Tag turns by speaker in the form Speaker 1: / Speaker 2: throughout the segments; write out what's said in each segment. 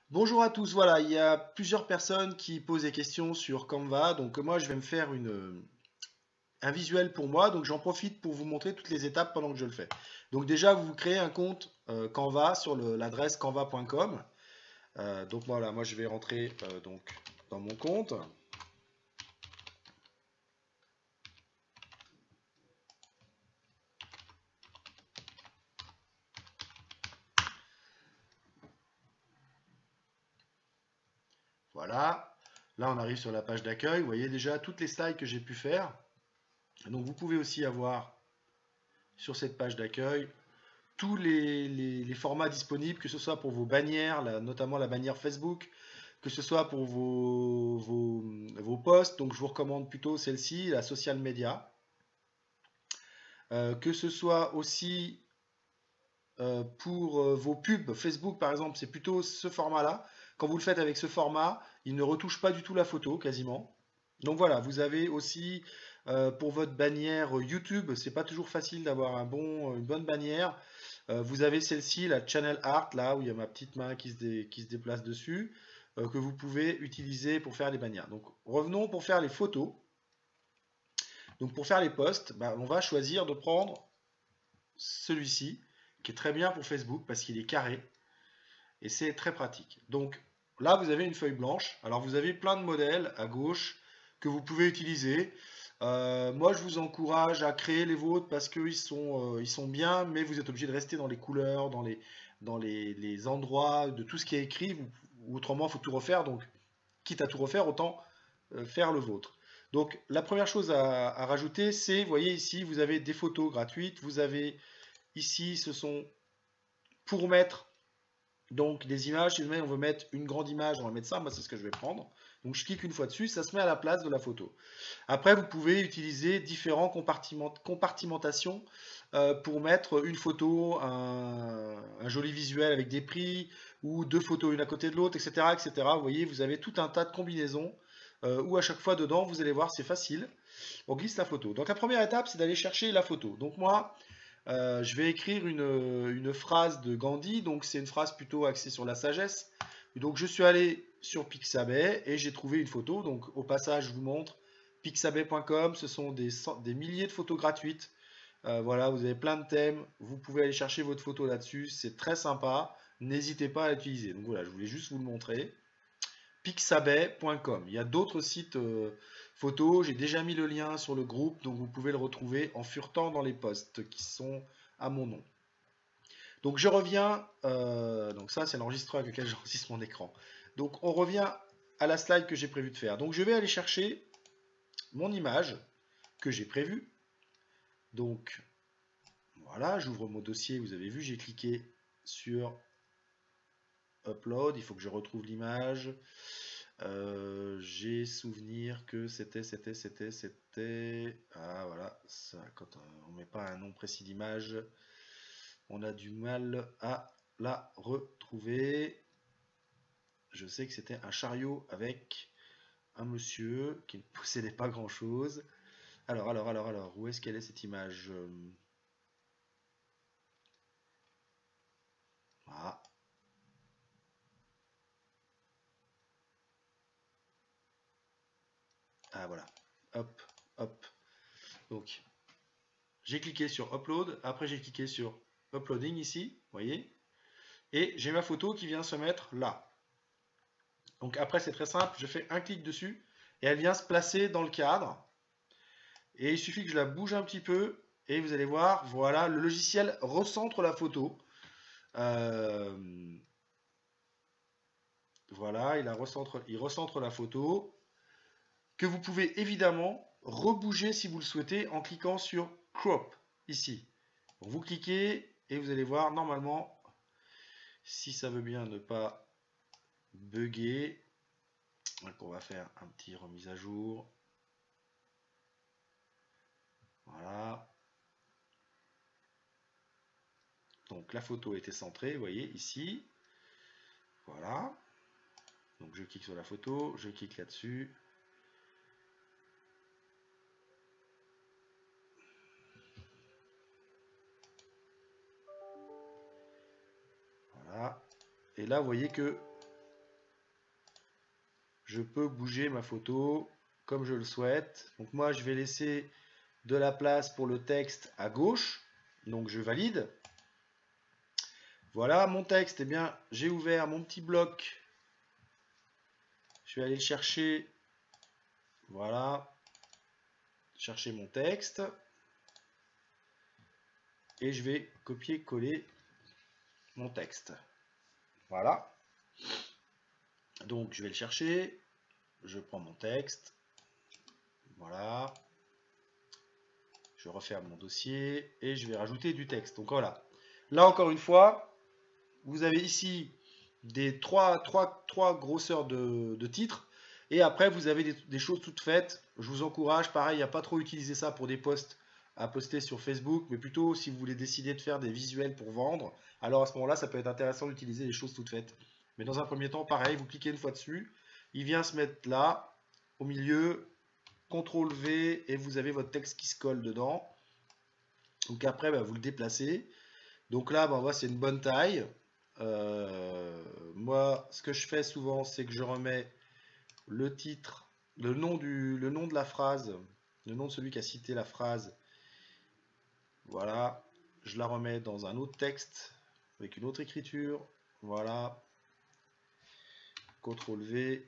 Speaker 1: Bonjour à tous, voilà, il y a plusieurs personnes qui posent des questions sur Canva, donc moi je vais me faire un visuel pour moi, donc j'en profite pour vous montrer toutes les étapes pendant que je le fais. Donc déjà, vous créez un compte Canva sur l'adresse canva.com. Donc voilà, moi je vais rentrer donc dans mon compte. Voilà, là on arrive sur la page d'accueil, vous voyez déjà toutes les slides que j'ai pu faire. Donc vous pouvez aussi avoir sur cette page d'accueil tous les formats disponibles, que ce soit pour vos bannières, notamment la bannière Facebook, que ce soit pour vos posts. Donc je vous recommande plutôt celle-ci, la social media. Que ce soit aussi pour vos pubs Facebook par exemple, c'est plutôt ce format-là. Quand vous le faites avec ce format, il ne retouche pas du tout la photo quasiment. Donc voilà, vous avez aussi pour votre bannière YouTube, c'est pas toujours facile d'avoir une bonne bannière. Vous avez celle-ci, la Channel Art, là où il y a ma petite main qui se déplace dessus, que vous pouvez utiliser pour faire les bannières. Donc revenons pour faire les photos. Donc pour faire les posts, bah, on va choisir de prendre celui-ci, qui est très bien pour Facebook parce qu'il est carré et c'est très pratique. Donc là, vous avez une feuille blanche. Alors vous avez plein de modèles à gauche que vous pouvez utiliser. Moi, je vous encourage à créer les vôtres parce qu'ils sont bien, mais vous êtes obligé de rester dans les couleurs, les endroits de tout ce qui est écrit. Autrement, il faut tout refaire. Donc, quitte à tout refaire, autant faire le vôtre. Donc, la première chose à rajouter, c'est, vous voyez ici, vous avez des photos gratuites. Vous avez ici, ce sont pour mettre donc des images, si jamais on veut mettre une grande image, on va mettre ça, moi c'est ce que je vais prendre. Donc je clique une fois dessus, ça se met à la place de la photo. Après, vous pouvez utiliser différents compartimentations pour mettre une photo, un joli visuel avec des prix, ou deux photos une à côté de l'autre, etc., etc. Vous voyez, vous avez tout un tas de combinaisons où à chaque fois dedans, vous allez voir, c'est facile. On glisse la photo. Donc la première étape, c'est d'aller chercher la photo. Donc moi, je vais écrire une phrase de Gandhi, donc c'est une phrase plutôt axée sur la sagesse. Donc je suis allé sur Pixabay et j'ai trouvé une photo. Donc au passage, je vous montre pixabay.com, ce sont des milliers de photos gratuites. Voilà, vous avez plein de thèmes, vous pouvez aller chercher votre photo là-dessus, c'est très sympa. N'hésitez pas à l'utiliser. Donc voilà, je voulais juste vous le montrer. Pixabay.com. Il y a d'autres sites photos, j'ai déjà mis le lien sur le groupe, donc vous pouvez le retrouver en furetant dans les posts qui sont à mon nom. Donc je reviens, donc ça c'est l'enregistreur avec lequel j'enregistre mon écran. Donc on revient à la slide que j'ai prévu de faire. Donc je vais aller chercher mon image que j'ai prévue. Donc voilà, j'ouvre mon dossier, vous avez vu, j'ai cliqué sur Upload, il faut que je retrouve l'image. J'ai souvenir que c'était. Ah voilà, ça, quand on met pas un nom précis d'image, on a du mal à la retrouver. Je sais que c'était un chariot avec un monsieur qui ne possédait pas grand chose. Alors, où est-ce qu'elle est cette image? Ah, ah voilà, hop, hop. Donc, j'ai cliqué sur Upload, après j'ai cliqué sur Uploading ici, vous voyez, et j'ai ma photo qui vient se mettre là. Donc après c'est très simple, je fais un clic dessus et elle vient se placer dans le cadre. Et il suffit que je la bouge un petit peu et vous allez voir, voilà, le logiciel recentre la photo. Euh, voilà, il recentre la photo que vous pouvez évidemment rebouger si vous le souhaitez en cliquant sur Crop ici. Donc, vous cliquez et vous allez voir normalement, si ça veut bien ne pas bugger, donc on va faire un petit remise à jour. Voilà. Donc la photo était centrée, vous voyez ici. Voilà. Donc je clique sur la photo, je clique là-dessus. Voilà. Et là, vous voyez que je peux bouger ma photo comme je le souhaite. Donc moi, je vais laisser de la place pour le texte à gauche. Donc je valide. Voilà, mon texte, eh bien, j'ai ouvert mon petit bloc. Je vais aller le chercher. Voilà. Chercher mon texte. Et je vais copier-coller mon texte. Voilà. Donc je vais le chercher. Je prends mon texte. Voilà. Je referme mon dossier et je vais rajouter du texte. Donc voilà. Là encore une fois, vous avez ici des trois grosseurs de titres. Et après, vous avez des choses toutes faites. Je vous encourage, pareil, à pas trop utiliser ça pour des posts à poster sur Facebook, mais plutôt si vous voulez décider de faire des visuels pour vendre. Alors à ce moment-là, ça peut être intéressant d'utiliser les choses toutes faites. Mais dans un premier temps, pareil, vous cliquez une fois dessus. Il vient se mettre là, au milieu. CTRL V et vous avez votre texte qui se colle dedans. Donc après, bah, vous le déplacez. Donc là, bah, c'est une bonne taille. Moi, ce que je fais souvent, c'est que je remets le titre, le nom de la phrase, le nom de celui qui a cité la phrase. Voilà, je la remets dans un autre texte avec une autre écriture. Voilà, CTRL V.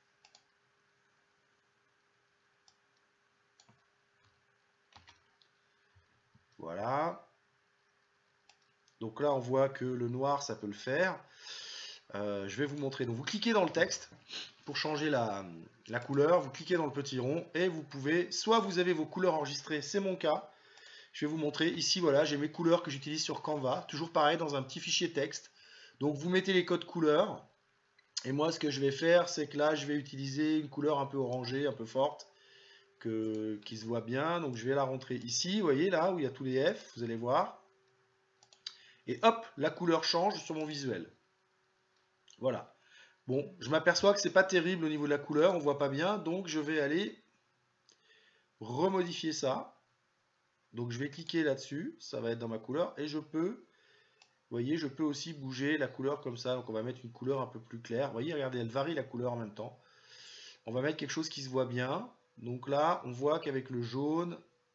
Speaker 1: Voilà. Donc là, on voit que le noir, ça peut le faire. Je vais vous montrer. Donc vous cliquez dans le texte pour changer la couleur. Vous cliquez dans le petit rond et vous pouvez, soit vous avez vos couleurs enregistrées, c'est mon cas. Je vais vous montrer. Ici, voilà, j'ai mes couleurs que j'utilise sur Canva. Toujours pareil, dans un petit fichier texte. Donc vous mettez les codes couleurs. Et moi, ce que je vais faire, c'est que là, je vais utiliser une couleur un peu orangée, un peu forte, qui se voit bien. Donc je vais la rentrer ici, vous voyez là, où il y a tous les F, vous allez voir. Et hop, la couleur change sur mon visuel. Voilà. Bon, je m'aperçois que c'est pas terrible au niveau de la couleur, on voit pas bien, donc je vais aller remodifier ça. Donc je vais cliquer là-dessus, ça va être dans ma couleur, et je peux, vous voyez, je peux aussi bouger la couleur comme ça. Donc on va mettre une couleur un peu plus claire. Vous voyez, regardez, elle varie la couleur en même temps. On va mettre quelque chose qui se voit bien. Donc là, on voit qu'avec le jaune,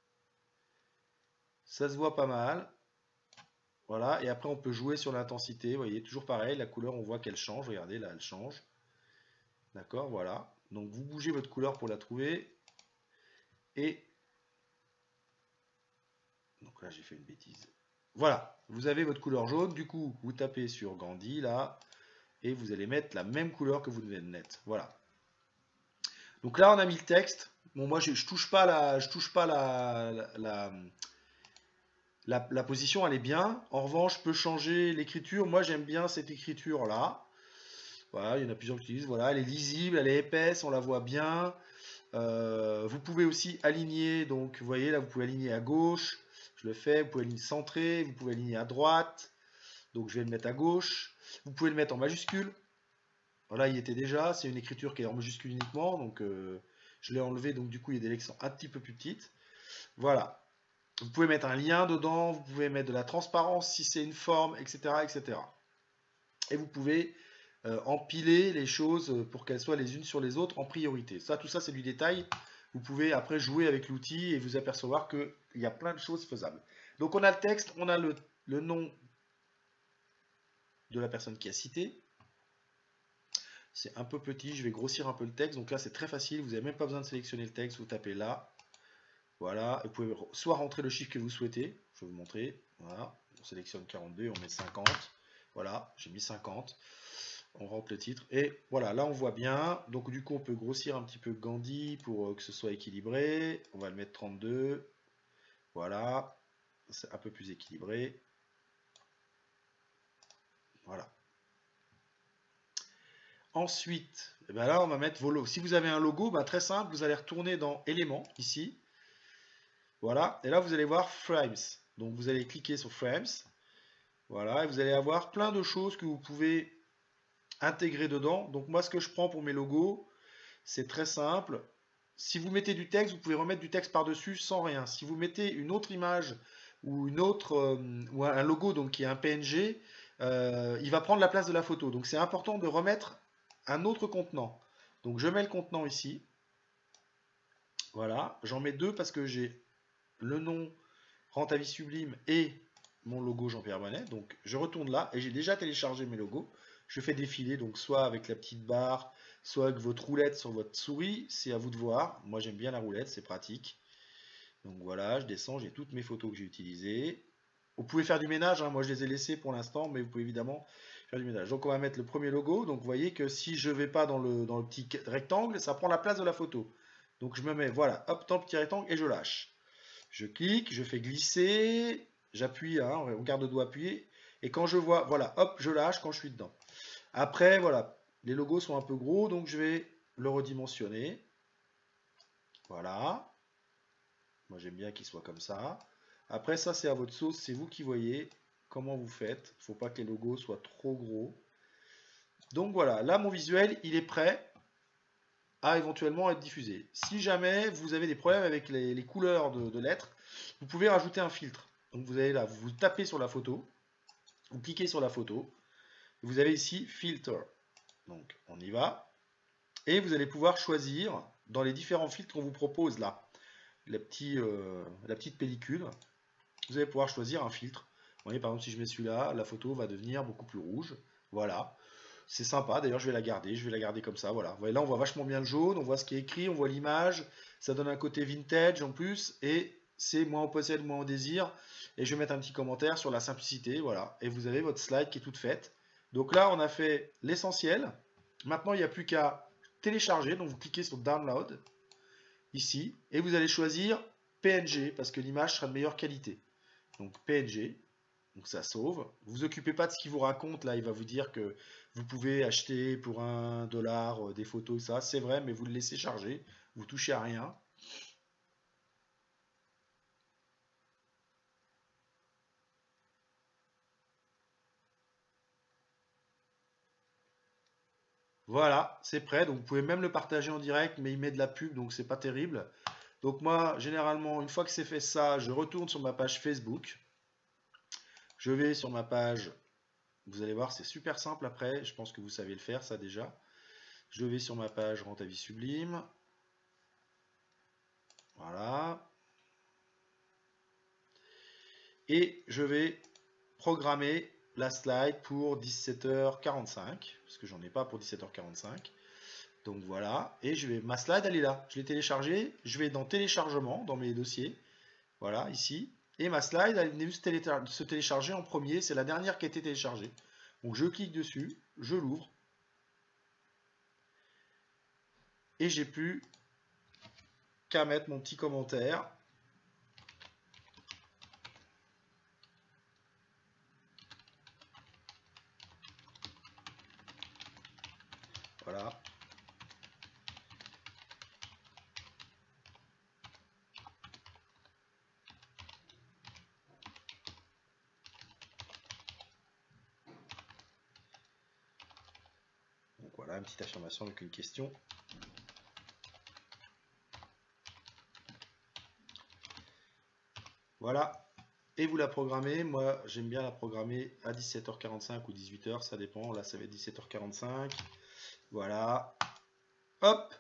Speaker 1: ça se voit pas mal. Voilà, et après on peut jouer sur l'intensité, vous voyez, toujours pareil, la couleur on voit qu'elle change, regardez là elle change. D'accord, voilà. Donc vous bougez votre couleur pour la trouver. Et donc là j'ai fait une bêtise. Voilà, vous avez votre couleur jaune, du coup vous tapez sur Gandhi là, et vous allez mettre la même couleur que vous venez de mettre. Voilà. Donc là on a mis le texte. Bon moi je touche pas la position, elle est bien. En revanche, je peux changer l'écriture. Moi j'aime bien cette écriture là. Voilà, il y en a plusieurs qui utilisent. Voilà, elle est lisible, elle est épaisse, on la voit bien. Vous pouvez aussi aligner, donc vous voyez là, vous pouvez aligner à gauche. Je le fais, vous pouvez aligner centré, vous pouvez aligner à droite. Donc je vais le mettre à gauche. Vous pouvez le mettre en majuscule. Voilà, il y était déjà. C'est une écriture qui est en majuscule uniquement. Donc je l'ai enlevé, donc du coup il y a des lettres qui sont un petit peu plus petites. Voilà. Vous pouvez mettre un lien dedans, vous pouvez mettre de la transparence si c'est une forme, etc., etc. Et vous pouvez empiler les choses pour qu'elles soient les unes sur les autres en priorité. Ça, tout ça, c'est du détail. Vous pouvez après jouer avec l'outil et vous apercevoir qu'il y a plein de choses faisables. Donc on a le texte, on a le nom de la personne qui a cité. C'est un peu petit, je vais grossir un peu le texte. Donc là, c'est très facile, vous n'avez même pas besoin de sélectionner le texte, vous tapez là. Voilà, vous pouvez soit rentrer le chiffre que vous souhaitez, je vais vous montrer. Voilà, on sélectionne 42, on met 50. Voilà, j'ai mis 50. On rentre le titre et voilà, là on voit bien. Donc du coup on peut grossir un petit peu Gandhi pour que ce soit équilibré. On va le mettre 32. Voilà, c'est un peu plus équilibré. Voilà. Ensuite, eh ben là on va mettre vos logos. Si vous avez un logo, ben très simple, vous allez retourner dans éléments ici. Voilà, et là vous allez voir Frames. Donc vous allez cliquer sur Frames. Voilà, et vous allez avoir plein de choses que vous pouvez intégrer dedans. Donc moi ce que je prends pour mes logos, c'est très simple. Si vous mettez du texte, vous pouvez remettre du texte par-dessus sans rien. Si vous mettez une autre image ou une autre ou un logo donc qui est un PNG, il va prendre la place de la photo. Donc c'est important de remettre un autre contenant. Donc je mets le contenant ici. Voilà, j'en mets deux parce que j'ai le nom Rente à vie sublime et mon logo Jean-Pierre Bonnet. Donc je retourne là et j'ai déjà téléchargé mes logos. Je fais défiler, donc soit avec la petite barre, soit avec votre roulette sur votre souris. C'est à vous de voir. Moi j'aime bien la roulette, c'est pratique. Donc voilà, je descends, j'ai toutes mes photos que j'ai utilisées. Vous pouvez faire du ménage, hein. Moi je les ai laissées pour l'instant, mais vous pouvez évidemment faire du ménage. Donc on va mettre le premier logo. Donc vous voyez que si je ne vais pas dans le petit rectangle, ça prend la place de la photo. Donc je me mets, voilà, hop, dans le petit rectangle et je lâche. Je clique, je fais glisser, j'appuie, hein, on garde le doigt appuyé. Et quand je vois, voilà, hop, je lâche quand je suis dedans. Après, voilà, les logos sont un peu gros, donc je vais le redimensionner. Voilà. Moi j'aime bien qu'il soit comme ça. Après ça c'est à votre sauce, c'est vous qui voyez comment vous faites. Il ne faut pas que les logos soient trop gros. Donc voilà, là mon visuel il est prêt à éventuellement être diffusé. Si jamais vous avez des problèmes avec les couleurs de lettres, vous pouvez rajouter un filtre. Donc vous allez là, vous tapez sur la photo, vous cliquez sur la photo, vous avez ici Filter. Donc on y va. Et vous allez pouvoir choisir dans les différents filtres qu'on vous propose là, la petite pellicule, vous allez pouvoir choisir un filtre. Vous voyez, par exemple, si je mets celui-là, la photo va devenir beaucoup plus rouge. Voilà. C'est sympa, d'ailleurs je vais la garder comme ça, voilà. Vous voyez, là on voit vachement bien le jaune, on voit ce qui est écrit, on voit l'image, ça donne un côté vintage en plus, et c'est moins on possède, moins on désire. Et je vais mettre un petit commentaire sur la simplicité, voilà. Et vous avez votre slide qui est toute faite. Donc là on a fait l'essentiel. Maintenant il n'y a plus qu'à télécharger, donc vous cliquez sur Download, ici, et vous allez choisir PNG, parce que l'image sera de meilleure qualité. Donc PNG, donc ça sauve. Vous vous occupez pas de ce qu'il vous raconte, là il va vous dire que vous pouvez acheter pour $1 des photos, ça c'est vrai, mais vous le laissez charger, vous touchez à rien. Voilà, c'est prêt, donc vous pouvez même le partager en direct, mais il met de la pub, donc c'est pas terrible. Donc moi, généralement, une fois que c'est fait ça, je retourne sur ma page Facebook. Je vais sur ma page, vous allez voir, c'est super simple après, je pense que vous savez le faire ça déjà. Je vais sur ma page Rente à vie sublime. Voilà. Et je vais programmer la slide pour 17h45, parce que j'en ai pas pour 17h45. Donc voilà, et ma slide elle est là, je l'ai téléchargée, je vais dans téléchargement, dans mes dossiers, voilà, ici, et ma slide elle venait juste se télécharger en premier, c'est la dernière qui a été téléchargée. Donc je clique dessus, je l'ouvre, et j'ai plus qu'à mettre mon petit commentaire. Voilà. Donc voilà, une petite affirmation avec une question. Voilà. Et vous la programmez. Moi, j'aime bien la programmer à 17h45 ou 18h, ça dépend. Là, ça va être 17h45. Voilà. Hop.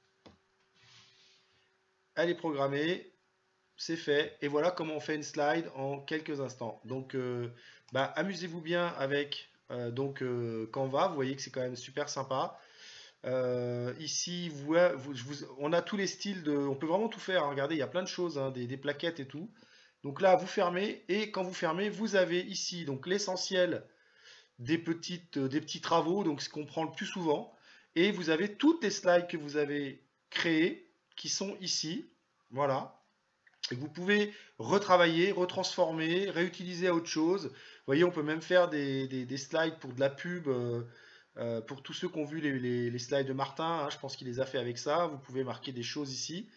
Speaker 1: Elle est programmée. C'est fait. Et voilà comment on fait une slide en quelques instants. Donc, amusez-vous bien avec Canva. Vous voyez que c'est quand même super sympa. Ici, on a tous les styles on peut vraiment tout faire, hein. Regardez, il y a plein de choses, hein, des plaquettes et tout. Donc là, vous fermez, et quand vous fermez, vous avez ici donc l'essentiel des petits travaux, donc ce qu'on prend le plus souvent. Et vous avez toutes les slides que vous avez créées qui sont ici. Voilà. Et vous pouvez retravailler, retransformer, réutiliser à autre chose. Vous voyez, on peut même faire des slides pour de la pub. Pour tous ceux qui ont vu les slides de Martin, hein, je pense qu'il les a fait avec ça. Vous pouvez marquer des choses ici.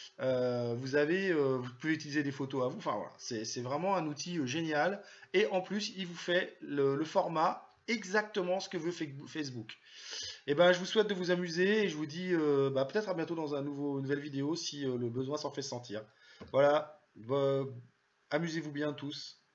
Speaker 1: Vous pouvez utiliser des photos à vous. Enfin voilà, c'est vraiment un outil génial. Et en plus, il vous fait le format exactement ce que veut Facebook. Et ben, je vous souhaite de vous amuser et je vous dis peut-être à bientôt dans une nouvelle vidéo si le besoin s'en fait sentir. Voilà, amusez-vous bien tous.